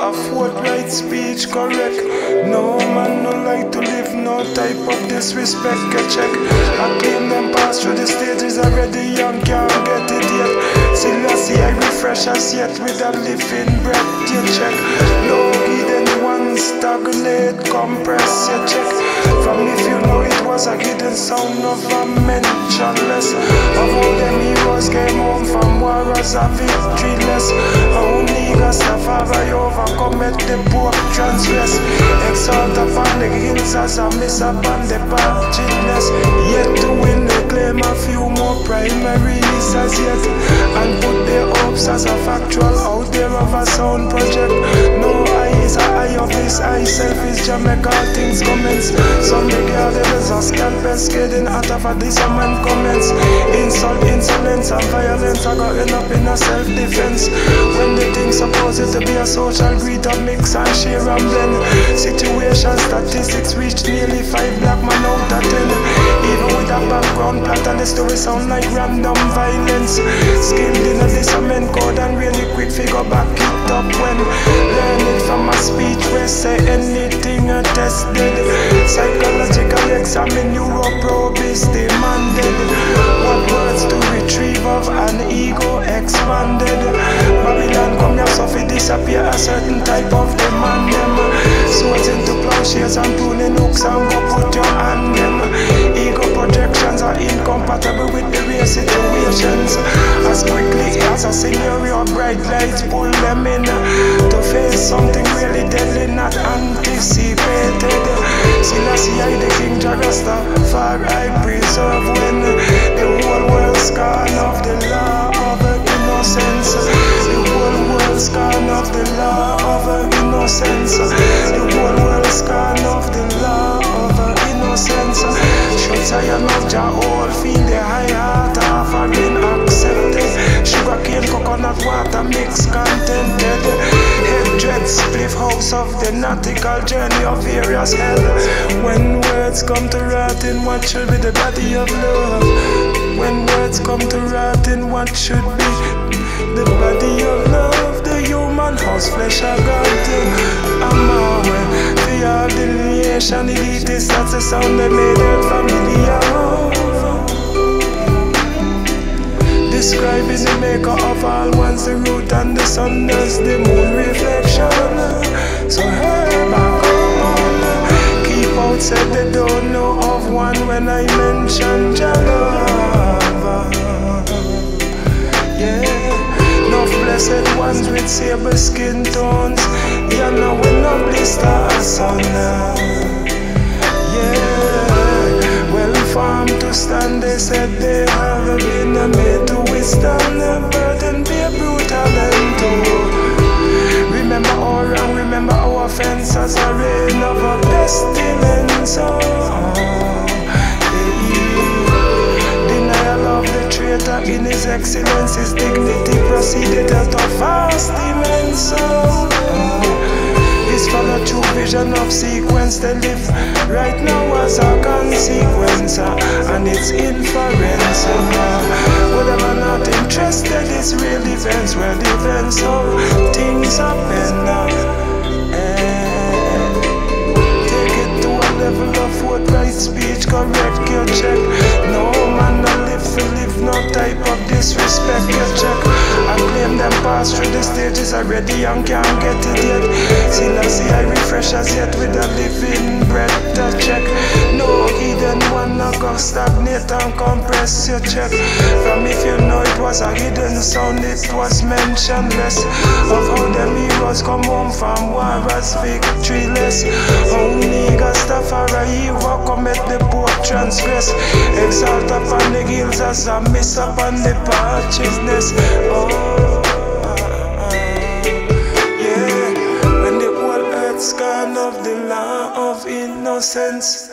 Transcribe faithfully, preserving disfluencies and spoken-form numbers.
a forthright speech correct. No man no like to live no type of disrespect. Get check. I claim them pass through the stages already and can't get it yet. Still I see I refresh as yet with a living breath. You check. No give anyone stagnate, compress. You check. From if you know it was a hidden sound of a mentionless of all them heroes came home from war as a victoryless. Only Rastafari overcome it, the poor transgress. Exalt upon the hills as a miss upon the patchiness. Yet to win they claim a few more primaries as yet, and put their hopes as a factual out there of a sound project. No eyes are eye of this eye, selfish Jamaica things comments. Some big girl devils are scalpers getting out of a this a man comments. Insult, insolence and violence are got end up in a self-defense. When the thing's supposed to be a social greed of mix and share and blend. Situation statistics reach nearly five black man out of ten. Even with a background plot and the story sound like random violence. Skilled in a discernment code and really quick figure back it up when learning from a speech where say anything are tested. Psychological examine Europrobe is demanded. What words to retrieve of an ego expanded. Babylon come here so fi disappear a certain type of demand them. Swords into plowshares and pruning hooks and go put your hand them. Ego projections are incompatible with the real situations. As quickly as a scenario bright lights pull them in to face something really deadly not anticipated. Still I see I the King Jah Rastafari preserve when the whole world's gone of the law of innocence. The whole world's gone of the law of innocence. The whole world's gone of the law of innocence. Should Zion of Jah all feel the high heart offering accepted. Sugar cane, coconut water mix contented. Head dread spliff house of the nautical journey of various hell. When words come to rotting, what should be the body of love? When words come to rotting, what should be the body of love? The human house flesh are gone to Amawe. The all delineation elitist, that's the sound that made it familiar. Describing the maker of all ones, the root and the sun does the moon reflection. So hey, back on. Keep out, said they don't know of one when I mention Jah love. Yeah, no blessed ones with sable skin tones. Yeah, now we no blister sun. Yeah, well formed to stand, they said they have been made to withstand the burden, be a brutal and to remember our wrong, remember our offense as a reign of a pestilence. Oh, yeah. Denial of the traitor in his excellence, his dignity proceeded out of vast immense. Oh, this follow true vision of sequence they live right now as a consequence, and it's inference. Whatever not interested is real events, where the events of things happen. Take it to a level of forthright speech, correct your check. No man no live to live no type of disrespect your check. I claim them pass through the stages already and can't get it yet. Still I see I refresh as yet with a living breath to check. No hidden one no go stagnate and compress your check. From if you know it was a hidden sound, it was mentionless of how them heroes come home from war as victoryless. Only Rastafari overcome it, the poor transgress. Exalt upon the hills as a miss upon the patchiness. Oh, yeah, when the whole earth's gone of the law of innocence.